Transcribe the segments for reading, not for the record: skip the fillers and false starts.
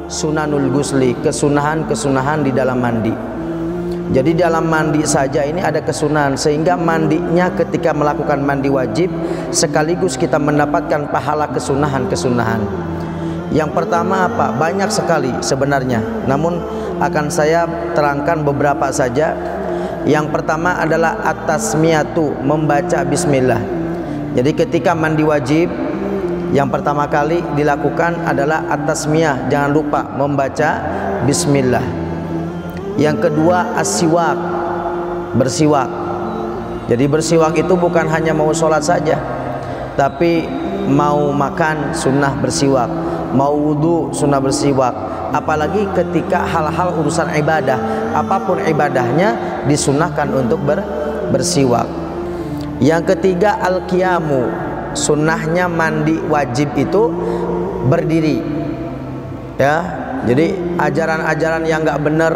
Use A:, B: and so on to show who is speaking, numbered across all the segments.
A: sunanul gusli, kesunahan-kesunahan di dalam mandi. Jadi dalam mandi saja ini ada kesunahan, sehingga mandinya ketika melakukan mandi wajib sekaligus kita mendapatkan pahala kesunahan-kesunahan. Yang pertama apa? Banyak sekali sebenarnya, namun akan saya terangkan beberapa saja. Yang pertama adalah at-tasmiyatu, membaca bismillah. Jadi ketika mandi wajib yang pertama kali dilakukan adalah at-tasmiyah, jangan lupa membaca bismillah. Yang kedua as-siwak, bersiwak. Jadi bersiwak itu bukan hanya mau sholat saja, tapi mau makan sunnah bersiwak, mau wudhu sunnah bersiwak. Apalagi ketika hal-hal urusan ibadah, apapun ibadahnya disunnahkan untuk bersiwak. Yang ketiga al-qiyamu, sunnahnya mandi wajib itu berdiri. Ya, jadi ajaran-ajaran yang nggak benar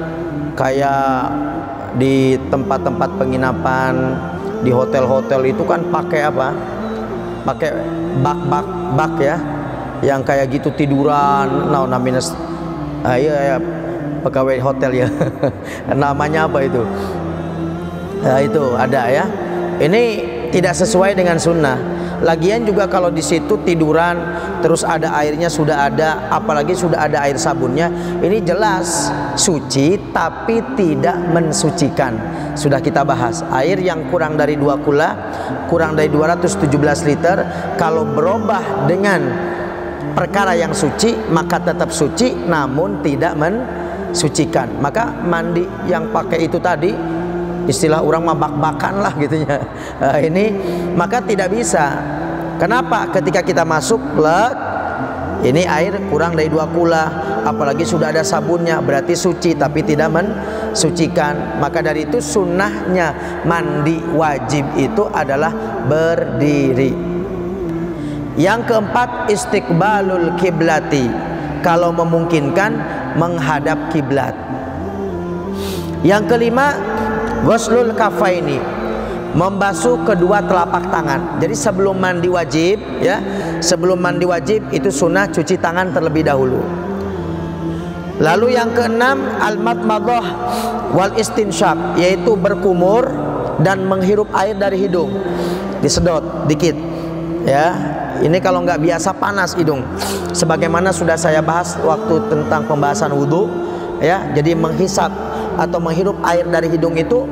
A: kayak di tempat-tempat penginapan, di hotel-hotel itu kan pakai apa? Pakai bak ya, yang kayak gitu tiduran. Nah, namanya iya, pegawai hotel ya. Namanya apa itu? Nah, itu ada ya. Ini tidak sesuai dengan sunnah. Lagian juga kalau di situ tiduran terus ada airnya sudah ada, apalagi sudah ada air sabunnya, ini jelas suci tapi tidak mensucikan. Sudah kita bahas, air yang kurang dari 2 kula, kurang dari 217 liter, kalau berubah dengan perkara yang suci maka tetap suci namun tidak mensucikan. Maka mandi yang pakai itu tadi, istilah orang mah bak-bakan lah gitunya. Ini maka tidak bisa. Kenapa? Ketika kita masuk ini air kurang dari 2 kula, apalagi sudah ada sabunnya, berarti suci tapi tidak mensucikan. Maka dari itu sunnahnya mandi wajib itu adalah berdiri. Yang keempat istiqbalul kiblati, kalau memungkinkan menghadap kiblat. Yang kelima ghuslul kafaini, membasuh kedua telapak tangan. Jadi sebelum mandi wajib ya, sebelum mandi wajib itu sunnah cuci tangan terlebih dahulu. Lalu yang keenam al-madmadah wal istinsyaq, yaitu berkumur dan menghirup air dari hidung, disedot dikit ya. Ini kalau nggak biasa panas hidung, sebagaimana sudah saya bahas waktu tentang pembahasan wudhu ya. Jadi menghisap atau menghirup air dari hidung itu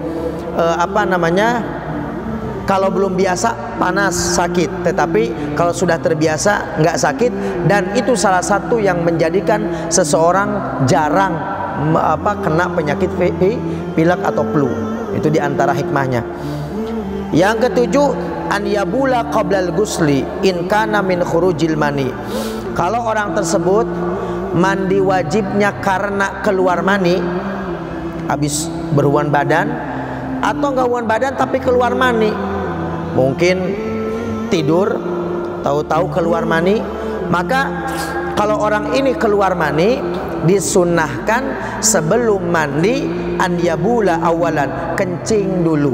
A: kalau belum biasa panas sakit, tetapi kalau sudah terbiasa nggak sakit. Dan itu salah satu yang menjadikan seseorang jarang kena penyakit pilek atau flu. Itu diantara hikmahnya. Yang ketujuh an yabula qablal gusli in kana min khurujil mani, kalau orang tersebut mandi wajibnya karena keluar mani, habis berhubungan badan atau nggak hubungan badan tapi keluar mani, mungkin tidur tahu-tahu keluar mani, maka kalau orang ini keluar mani disunnahkan sebelum mandi an yabula awalan, kencing dulu.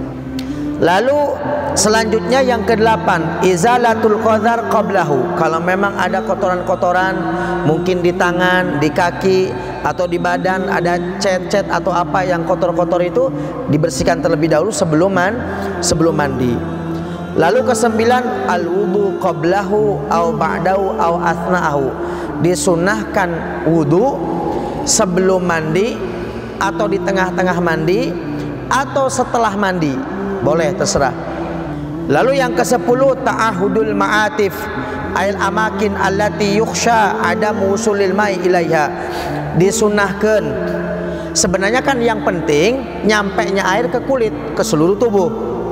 A: Lalu selanjutnya yang ke-8 izalatul qadhar qablahu, kalau memang ada kotoran-kotoran mungkin di tangan, di kaki atau di badan ada cet-cet atau apa yang kotor-kotor, itu dibersihkan terlebih dahulu sebelum mandi. Lalu ke-9 al-wudu qablahu au ba'dahu au athna'ahu, disunnahkan wudu sebelum mandi atau di tengah-tengah mandi atau setelah mandi, boleh terserah. Lalu yang ke-10 ta'ahudul ma'atif ail amakin allati yukhsha adamu usulil mai ilaiha, disunnahkan. Sebenarnya kan yang penting nyampenya air ke kulit, ke seluruh tubuh,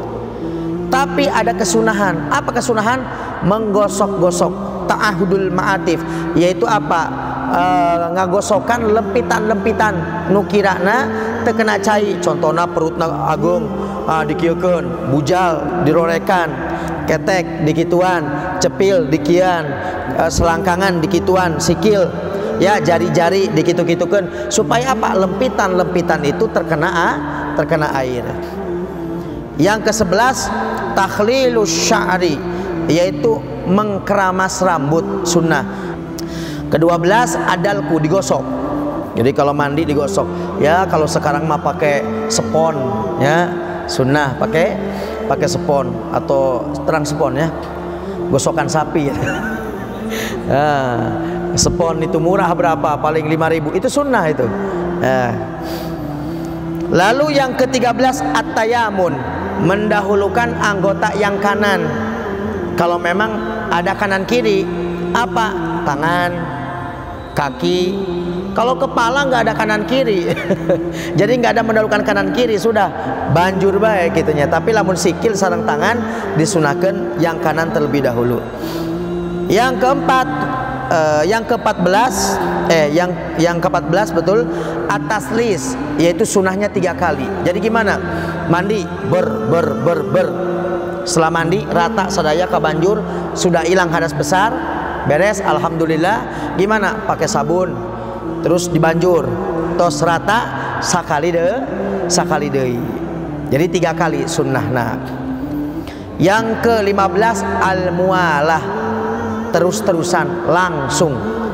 A: tapi ada kesunahan. Apa kesunahan? Menggosok-gosok. Ta'ahudul ma'atif yaitu apa? Ngagosokkan lempitan-lempitan nukirana terkena cai, contohnya perutna agung dikieukeun, bujal dirorekan, ketek dikituan, cepil dikian, selangkangan dikituan, sikil ya, jari-jari dikitu-kitukeun, supaya apa? Lempitan-lempitan itu terkena air. Yang ke-11 takhlilus sya'ri, yaitu mengkeramas rambut, sunnah. Ke-12 adalku, digosok. Jadi kalau mandi digosok. Ya kalau sekarang mah pakai spon ya, sunnah pakai spon atau terang spon ya. Gosokan sapi. Nah, spon itu murah berapa? Paling 5.000. Itu sunnah itu. Lalu yang ke-13 at-tayamun, mendahulukan anggota yang kanan. Kalau memang ada kanan kiri, apa? Tangan, kaki. Kalau kepala nggak ada kanan kiri. Jadi nggak ada mendahulukan kanan kiri, sudah banjur baik gitunya. Tapi lamun sikil sareng tangan disunahkan yang kanan terlebih dahulu. Yang keempat, yang ke-14 betul, at-taslis, yaitu sunahnya 3 kali. Jadi gimana? Mandi ber. Setelah mandi rata sadaya ka banjur, sudah hilang hadas besar, beres alhamdulillah. Gimana? Pakai sabun, terus dibanjur, tos rata sakali deui. Jadi 3 kali sunnahna. Yang ke-15 al-mualah, terus-terusan langsung.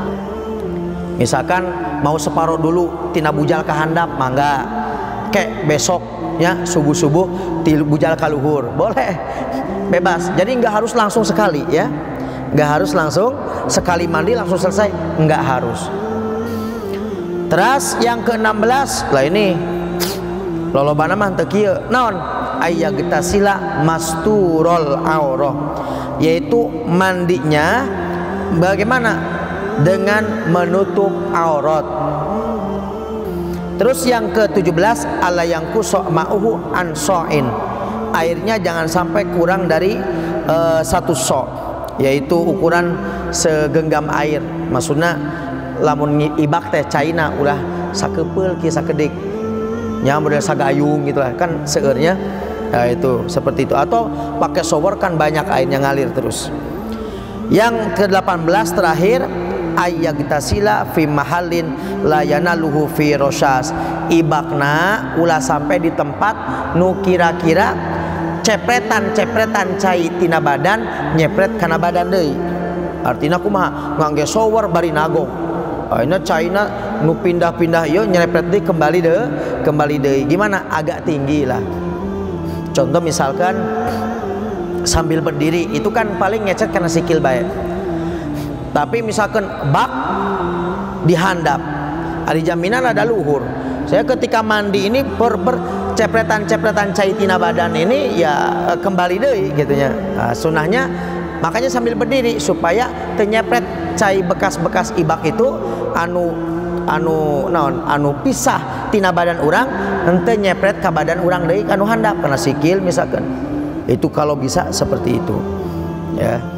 A: Misalkan mau separuh dulu tina bujal ka handap, mangga. Kek besok ya subuh-subuh ti bujal ka luhur, boleh. Bebas. Jadi nggak harus langsung sekali ya. Nggak harus langsung sekali mandi langsung selesai, nggak harus. Terus yang ke-16 lah ini lolobana mah teu kieu naon, ayyagtasila masturul aurah, yaitu mandinya bagaimana? Dengan menutup aurat. Terus yang ke-17 ala yang kusok ma'uhu ansoin, airnya jangan sampai kurang dari 1 sok, yaitu ukuran segenggam air. Maksudnya lamun ibak teh caina ulah sakepeul kieu sakedik nya model sagayung gitu lah kan seurnya. Nah, itu seperti itu, atau pakai shower kan banyak airnya ngalir terus. Yang ke-18 terakhir ayyagtasila fi mahallin la yanaluhu fi rosyas, ibakna ulah sampai di tempat nu kira-kira cepretan cai tina badan nyepret kana badan deui. Artina kumaha? Ngangge shower bari nagong. Ayeuna caina nu pindah-pindah ieu nyepret deui kembali deui. Gimana? Agak tinggi lah. Contoh misalkan sambil berdiri itu kan paling ngecet karena sikil bae. Tapi misalkan bak dihandap, ada jaminan ada luhur. Saya ketika mandi ini cepretan cai tina badan ini ya kembali deui gitunya. Nah, sunahnya makanya sambil berdiri supaya ternyepret cai bekas-bekas ibak itu anu pisah tina badan urang henteu nyepret ka badan urang deui anu handap karena sikil misalkan. Itu kalau bisa seperti itu ya.